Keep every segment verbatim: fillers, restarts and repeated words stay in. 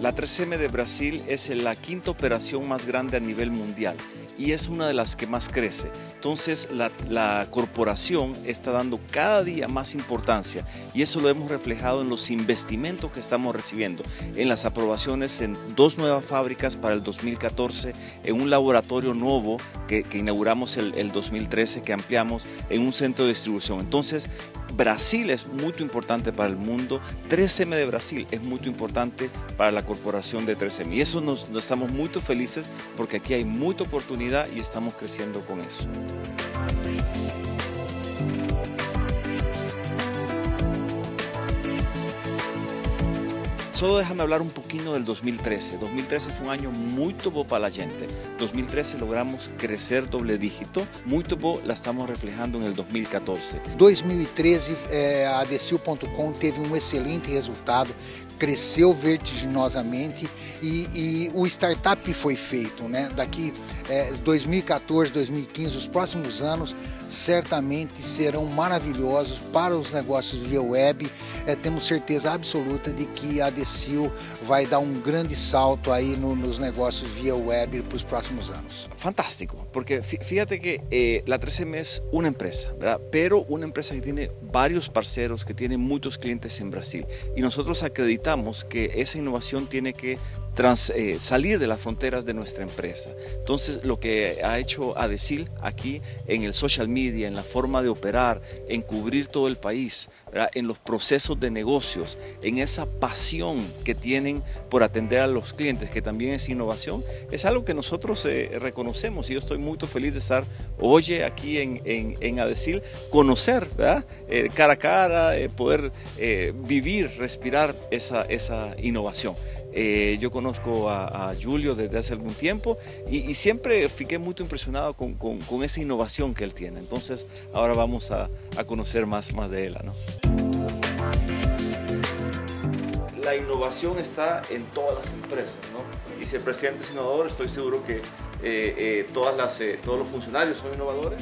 La tres eme de Brasil es la quinta operación más grande a nivel mundial y es una de las que más crece. Entonces la, la corporación está dando cada día más importancia y eso lo hemos reflejado en los investimentos que estamos recibiendo, en las aprobaciones en dos nuevas fábricas para el dos mil catorce, en un laboratorio nuevo que, que inauguramos el, el dos mil trece, que ampliamos, en un centro de distribución. Entonces Brasil es muy importante para el mundo, tres eme de Brasil es muy importante para la corporación de tres eme y eso nos, nos estamos muy felices porque aquí hay mucha oportunidad y estamos creciendo con eso. Solo déjame hablar un poquito del dos mil trece. dos mil trece fue un año muy bom para la gente. dos mil trece logramos crecer doble dígito, muy bom la estamos reflejando en el dos mil catorce. dois mil e treze, é, a Adecil ponto com teve um excelente resultado, cresceu vertiginosamente e, e o startup foi feito, né? Daqui é, dois mil e catorze, dois mil e quinze, os próximos anos certamente serão maravilhosos para os negócios via web. É, temos certeza absoluta de que a Adecil vai dar um grande salto aí no, nos negócios via web para os próximos anos. Fantástico, porque fíjate que eh, la tres eme es una empresa, ¿verdad? Pero una empresa que tiene varios parceros, que tiene muchos clientes en Brasil y nosotros acreditamos que esa innovación tiene que Trans, eh, salir de las fronteras de nuestra empresa. Entonces lo que ha hecho Adecil aquí en el social media, en la forma de operar, en cubrir todo el país, ¿verdad? En los procesos de negocios, en esa pasión que tienen por atender a los clientes, que también es innovación, es algo que nosotros eh, reconocemos y yo estoy muy feliz de estar hoy aquí en, en, en Adecil, conocer, ¿verdad? Eh, cara a cara, eh, poder eh, vivir, respirar esa, esa innovación. Eh, yo conozco a, a Julio desde hace algún tiempo y, y siempre fiqué muy impresionado con, con, con esa innovación que él tiene. Entonces ahora vamos a, a conocer más, más de él, ¿no? La innovación está en todas las empresas, ¿no? Y si el presidente es innovador, estoy seguro que eh, eh, todas las, eh, todos los funcionarios son innovadores.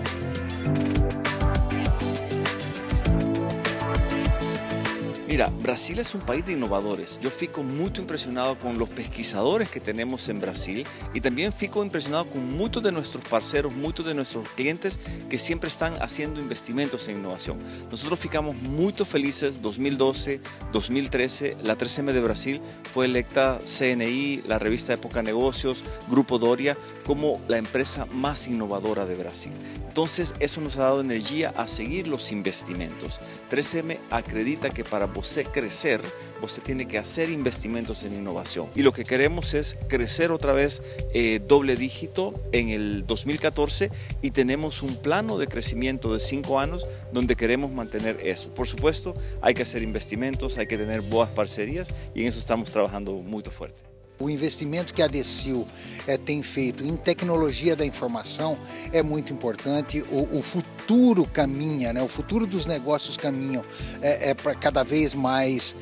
Mira, Brasil es un país de innovadores. Yo fico muy impresionado con los pesquisadores que tenemos en Brasil y también fico impresionado con muchos de nuestros parceros, muchos de nuestros clientes que siempre están haciendo investimentos en innovación. Nosotros ficamos muy felices. Dos mil doce, dos mil trece, la tres eme de Brasil fue electa C N I, la revista Época Negocios, Grupo Doria, como la empresa más innovadora de Brasil. Entonces eso nos ha dado energía a seguir los investimentos. tres eme acredita que para você crecer, você tiene que hacer investimentos en innovación. Y lo que queremos es crecer otra vez eh, doble dígito en el dos mil catorce y tenemos un plano de crecimiento de cinco años donde queremos mantener eso. Por supuesto, hay que hacer investimentos, hay que tener boas parcerias y en eso estamos trabajando muy fuerte. O investimento que a Adecil é, tem feito em tecnologia da informação é muito importante. O, o futuro caminha, né? O futuro dos negócios caminham é, é para cada vez mais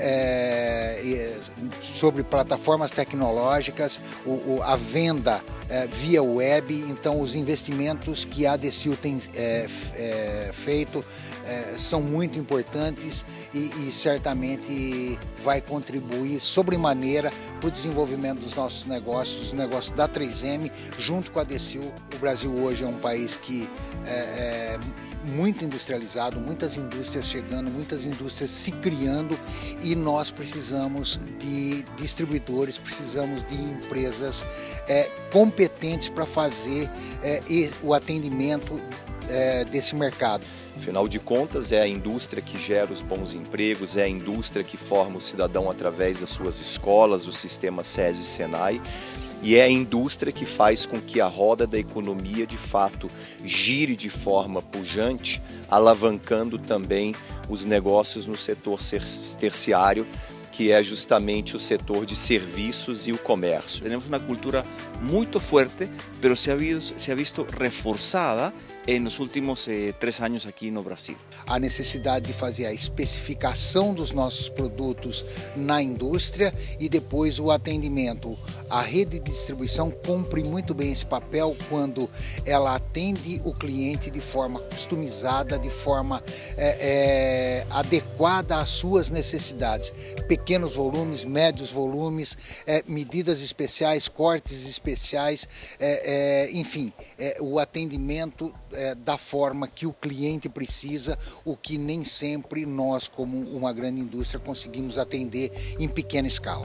é, é, sobre plataformas tecnológicas, o, o, a venda é, via web. Então, os investimentos que a Adecil tem é, é, feito é, são muito importantes e, e certamente vai contribuir sobremaneira para o desenvolvimento dos nossos negócios, os negócios da três eme, junto com a Adecil. O Brasil hoje é um país que é, é muito industrializado, muitas indústrias chegando, muitas indústrias se criando e nós precisamos de distribuidores, precisamos de empresas é, competentes para fazer é, o atendimento é, desse mercado. Afinal de contas, é a indústria que gera os bons empregos, é a indústria que forma o cidadão através das suas escolas, o sistema SESI e SENAI, e é a indústria que faz com que a roda da economia, de fato, gire de forma pujante, alavancando também os negócios no setor terciário, que é justamente o setor de serviços e o comércio. Temos uma cultura muito forte, mas se ha visto, se ha visto reforçada nos últimos eh, três anos aqui no Brasil. A necessidade de fazer a especificação dos nossos produtos na indústria e depois o atendimento. A rede de distribuição cumpre muito bem esse papel quando ela atende o cliente de forma customizada, de forma é, é, adequada às suas necessidades. Pequenos volumes, médios volumes, é, medidas especiais, cortes especiais, é, é, enfim, é, o atendimento é, da forma que o cliente precisa, o que nem sempre nós, como uma grande indústria, conseguimos atender em pequena escala.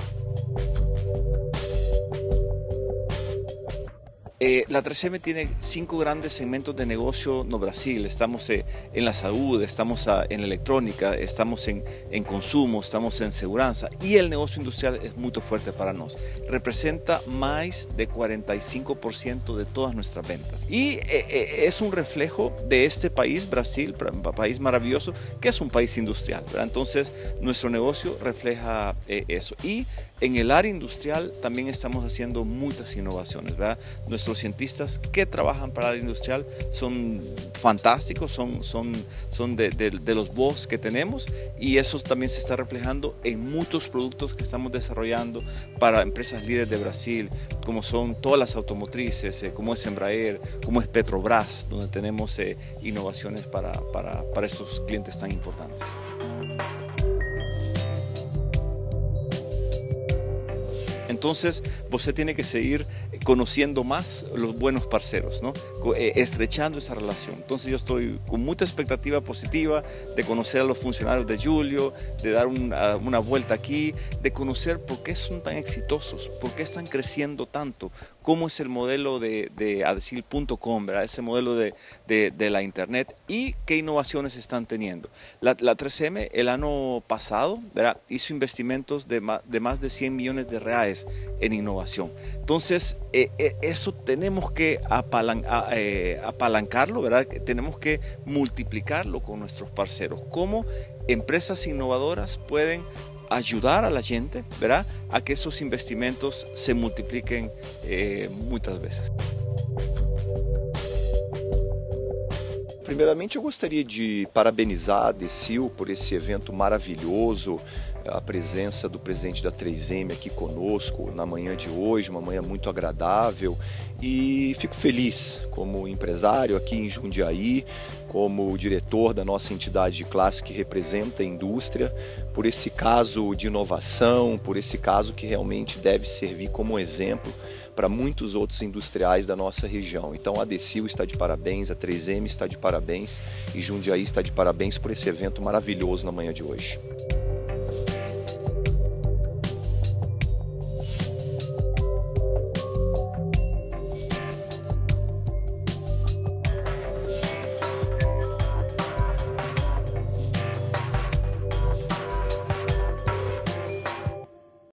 Eh, la tres eme tiene cinco grandes segmentos de negocio no Brasil. Estamos eh, en la salud, estamos a, en la electrónica, estamos en, en consumo, estamos en segurança y el negocio industrial es muy fuerte para nosotros. Representa más de cuarenta y cinco por ciento de todas nuestras ventas. Y eh, eh, es un reflejo de este país, Brasil, país maravilloso, que es un país industrial, ¿verdad? Entonces, nuestro negocio refleja eh, eso. Y en el área industrial también estamos haciendo muchas innovaciones, ¿verdad? Nuestros cientistas que trabajan para el área industrial son fantásticos, son, son, son de, de, de los boss que tenemos, y eso también se está reflejando en muchos productos que estamos desarrollando para empresas líderes de Brasil, como son todas las automotrices, eh, como es Embraer, como es Petrobras, donde tenemos eh, innovaciones para, para, para estos clientes tan importantes. Entonces, você tiene que seguir conociendo más los buenos parceros, ¿no? Estrechando esa relación. Entonces, yo estoy con mucha expectativa positiva de conocer a los funcionarios de Julio, de dar una, una vuelta aquí, de conocer por qué son tan exitosos, por qué están creciendo tanto, cómo es el modelo de, de adecil punto com, ¿verdad? Ese modelo de, de, de la internet, y qué innovaciones están teniendo. La, la tres eme el año pasado, ¿verdad?, hizo investimentos de más, de más de cien millones de reales en innovación. Entonces, eh, eh, eso tenemos que apalan, eh, apalancarlo, ¿verdad? Tenemos que multiplicarlo con nuestros parceros. ¿Cómo empresas innovadoras pueden ayudar a la gente, ¿verdad?, a que esos investimentos se multipliquen eh, muitas vezes? Primeiramente, eu gostaria de parabenizar a Adecil por esse evento maravilhoso, a presença do presidente da três eme aqui conosco na manhã de hoje, uma manhã muito agradável, e fico feliz como empresário aqui em Jundiaí, como diretor da nossa entidade de classe que representa a indústria, por esse caso de inovação, por esse caso que realmente deve servir como exemplo para muitos outros industriais da nossa região. Então, a Adecil está de parabéns, a três eme está de parabéns e Jundiaí está de parabéns por esse evento maravilhoso na manhã de hoje.